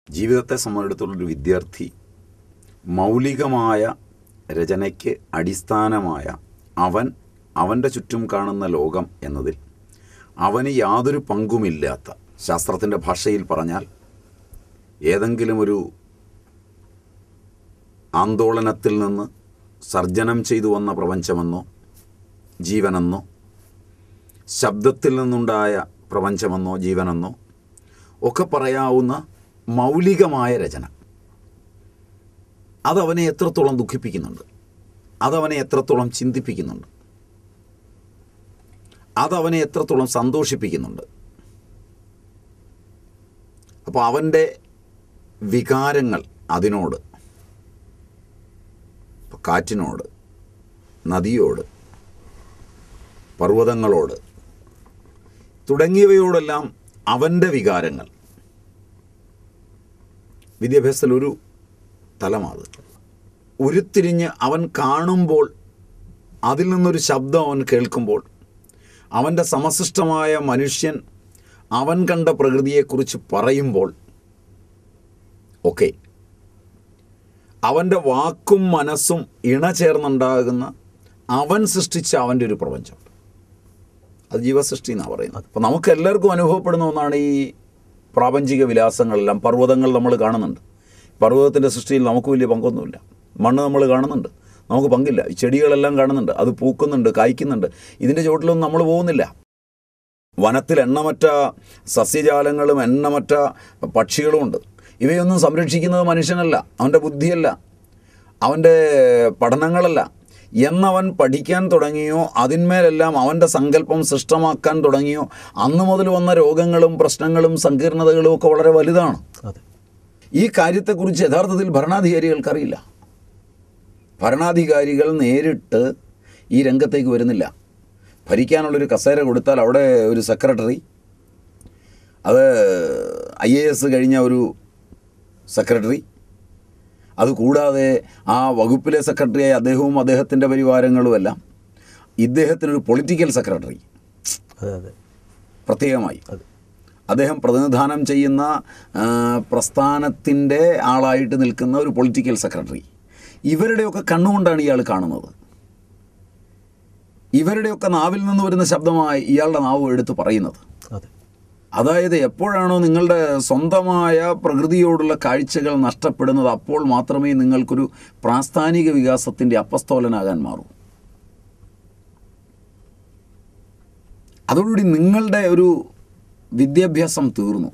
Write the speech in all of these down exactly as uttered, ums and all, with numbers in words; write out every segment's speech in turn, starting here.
ജീവിതത്തെ സംബന്ധിച്ചിടത്തോളൊരു വിദ്യാർത്ഥി മൗലികമായ രചനയ്ക്ക് അടിസ്ഥാനമായ അവൻ അവൻ്റെ ചുറ്റും കാണുന്ന ലോകം എന്നതിൽ അവന് യാതൊരു പങ്കുമില്ലാത്ത, ശാസ്ത്രത്തിൻ്റെ ഭാഷയിൽ പറഞ്ഞാൽ ഏതെങ്കിലും ഒരു ആന്തോളനത്തിൽ നിന്ന് സർജനം ചെയ്തു വന്ന പ്രപഞ്ചമെന്നോ ജീവനെന്നോ, ശബ്ദത്തിൽ നിന്നുണ്ടായ പ്രപഞ്ചമെന്നോ ജീവനെന്നോ ഒക്കെ പറയാവുന്ന മൗലികമായ രചന അതവനെ എത്രത്തോളം ദുഃഖിപ്പിക്കുന്നുണ്ട്, അതവനെ എത്രത്തോളം ചിന്തിപ്പിക്കുന്നുണ്ട്, അതവനെ എത്രത്തോളം സന്തോഷിപ്പിക്കുന്നുണ്ട്. അപ്പോൾ അവൻ്റെ വികാരങ്ങൾ അതിനോട്, കാറ്റിനോട്, നദിയോട്, പർവ്വതങ്ങളോട് തുടങ്ങിയവയോടെല്ലാം അവൻ്റെ വികാരങ്ങൾ വിദ്യാഭ്യാസത്തിൽ ഒരു തലമാണ്. ഉരുത്തിരിഞ്ഞ് അവൻ കാണുമ്പോൾ, അതിൽ നിന്നൊരു ശബ്ദം അവൻ കേൾക്കുമ്പോൾ, അവൻ്റെ സമസൃഷ്ടമായ മനുഷ്യൻ അവൻ കണ്ട പ്രകൃതിയെക്കുറിച്ച് പറയുമ്പോൾ ഒക്കെ അവൻ്റെ വാക്കും മനസ്സും ഇണചേർന്നുണ്ടാകുന്ന അവൻ സൃഷ്ടിച്ച അവൻ്റെ ഒരു പ്രപഞ്ചം, അത് ജീവസൃഷ്ടി എന്നാണ് പറയുന്നത്. അപ്പോൾ നമുക്ക് എല്ലാവർക്കും അനുഭവപ്പെടുന്ന ഒന്നാണ് ഈ പ്രാപഞ്ചിക വിലാസങ്ങളെല്ലാം. പർവ്വതങ്ങൾ നമ്മൾ കാണുന്നുണ്ട്, പർവ്വതത്തിൻ്റെ സൃഷ്ടിയിൽ നമുക്ക് വലിയ പങ്കൊന്നുമില്ല. മണ്ണ് നമ്മൾ കാണുന്നുണ്ട്, നമുക്ക് പങ്കില്ല. ഈ ചെടികളെല്ലാം കാണുന്നുണ്ട്, അത് പൂക്കുന്നുണ്ട്, കായ്ക്കുന്നുണ്ട്. ഇതിൻ്റെ ചുവട്ടിലൊന്നും നമ്മൾ പോകുന്നില്ല. വനത്തിൽ എണ്ണമറ്റ സസ്യജാലങ്ങളും എണ്ണമറ്റ പക്ഷികളുമുണ്ട്. ഇവയൊന്നും സംരക്ഷിക്കുന്നത് മനുഷ്യനല്ല, അവൻ്റെ ബുദ്ധിയല്ല, അവൻ്റെ പഠനങ്ങളല്ല. എന്നവൻ പഠിക്കാൻ തുടങ്ങിയോ, അതിന്മേലെല്ലാം അവൻ്റെ സങ്കല്പം സൃഷ്ടമാക്കാൻ തുടങ്ങിയോ, അന്ന് മുതൽ വന്ന രോഗങ്ങളും പ്രശ്നങ്ങളും സങ്കീർണതകളും ഒക്കെ വളരെ വലുതാണ്. ഈ കാര്യത്തെക്കുറിച്ച് യഥാർത്ഥത്തിൽ ഭരണാധികാരികൾക്കറിയില്ല. ഭരണാധികാരികൾ നേരിട്ട് ഈ രംഗത്തേക്ക് വരുന്നില്ല. ഭരിക്കാനുള്ളൊരു കസേര കൊടുത്താൽ അവിടെ ഒരു സെക്രട്ടറി, അത് ഐ എ എസ് കഴിഞ്ഞ ഒരു സെക്രട്ടറി, അതുകൂടാതെ ആ വകുപ്പിലെ സെക്രട്ടറിയായ അദ്ദേഹവും അദ്ദേഹത്തിൻ്റെ പരിവാരങ്ങളുമെല്ലാം, ഇദ്ദേഹത്തിനൊരു പൊളിറ്റിക്കൽ സെക്രട്ടറി പ്രത്യേകമായി, അദ്ദേഹം പ്രതിനിധാനം ചെയ്യുന്ന പ്രസ്ഥാനത്തിൻ്റെ ആളായിട്ട് നിൽക്കുന്ന ഒരു പൊളിറ്റിക്കൽ സെക്രട്ടറി. ഇവരുടെയൊക്കെ കണ്ണുകൊണ്ടാണ് ഇയാൾ കാണുന്നത്. ഇവരുടെയൊക്കെ നാവിൽ നിന്ന് വരുന്ന ശബ്ദമായി ഇയാളുടെ നാവ് എടുത്ത് പറയുന്നത്. അതായത് എപ്പോഴാണോ നിങ്ങളുടെ സ്വന്തമായ പ്രകൃതിയോടുള്ള കാഴ്ചകൾ നഷ്ടപ്പെടുന്നത്, അപ്പോൾ മാത്രമേ നിങ്ങൾക്കൊരു പ്രാസ്ഥാനിക വികാസത്തിൻ്റെ അപ്പസ്തോലനാകാൻ മാറൂ. അതോടുകൂടി നിങ്ങളുടെ ഒരു വിദ്യാഭ്യാസം തീർന്നു.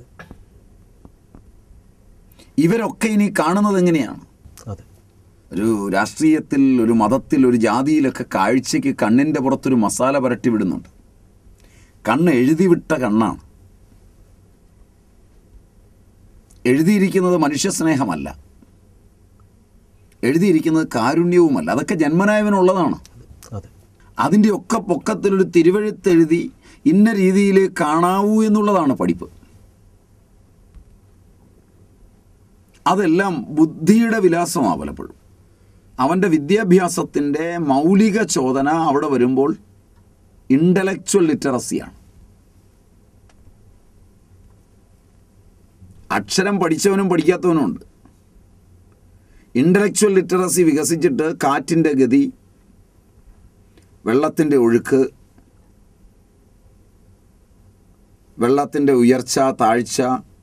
ഇവരൊക്കെ ഇനി കാണുന്നത് എങ്ങനെയാണ്? ഒരു രാഷ്ട്രീയത്തിൽ, ഒരു മതത്തിൽ, ഒരു ജാതിയിലൊക്കെ കാഴ്ചയ്ക്ക് കണ്ണിൻ്റെ പുറത്തൊരു മസാല പുരട്ടി വിടുന്നുണ്ട്. കണ്ണ് എഴുതിവിട്ട കണ്ണാണ്. എഴുതിയിരിക്കുന്നത് മനുഷ്യസ്നേഹമല്ല, എഴുതിയിരിക്കുന്നത് കാരുണ്യവുമല്ല. അതൊക്കെ ജന്മനായവനുള്ളതാണ്. അതിൻ്റെ ഒക്കെ പൊക്കത്തിലൊരു തിരുവഴുത്തെഴുതി ഇന്ന രീതിയിൽ കാണാവൂ എന്നുള്ളതാണ് പഠിപ്പ്. അതെല്ലാം ബുദ്ധിയുടെ വിലാസമാണ്. പലപ്പോഴും അവൻ്റെ വിദ്യാഭ്യാസത്തിൻ്റെ മൗലിക ചോദന അവിടെ വരുമ്പോൾ ഇൻ്റലക്ച്വൽ ലിറ്ററസിയാണ്. അക്ഷരം പഠിച്ചവനും പഠിക്കാത്തവനും ഉണ്ട്. ഇൻ്റലക്ച്വൽ ലിറ്ററസി വികസിച്ചിട്ട് കാറ്റിൻ്റെ ഗതി, വെള്ളത്തിൻ്റെ ഒഴുക്ക്, വെള്ളത്തിൻ്റെ ഉയർച്ച താഴ്ച,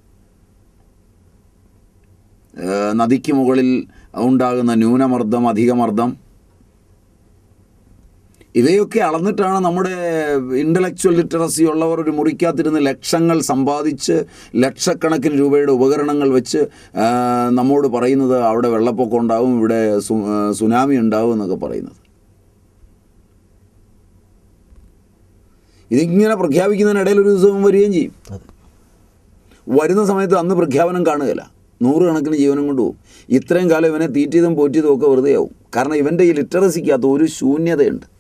നദിക്ക് മുകളിൽ ഉണ്ടാകുന്ന ന്യൂനമർദ്ദം അധികമർദ്ദം, ഇവയൊക്കെ അളന്നിട്ടാണ് നമ്മുടെ ഇൻ്റലക്ച്വൽ ലിറ്ററസി ഉള്ളവർ ഒരു മുറിക്കാത്തിരുന്ന് ലക്ഷങ്ങൾ സമ്പാദിച്ച് ലക്ഷക്കണക്കിന് രൂപയുടെ ഉപകരണങ്ങൾ വെച്ച് നമ്മോട് പറയുന്നത് അവിടെ വെള്ളപ്പൊക്കം ഉണ്ടാവും, ഇവിടെ സുനാമി ഉണ്ടാവും എന്നൊക്കെ പറയുന്നത്. ഇതിങ്ങനെ പ്രഖ്യാപിക്കുന്നതിനിടയിൽ ഒരു ദിവസം വരികയും ചെയ്യും. വരുന്ന സമയത്ത് അന്ന് പ്രഖ്യാപനം കാണുകയില്ല, നൂറുകണക്കിന് ജീവനം കൊണ്ട് പോകും. ഇത്രയും കാലം ഇവനെ തീറ്റിയതും പോറ്റിയതും ഒക്കെ വെറുതെ ആവും. കാരണം ഇവൻ്റെ ഈ ലിറ്ററസിക്കകത്ത് ഒരു ശൂന്യതയുണ്ട്.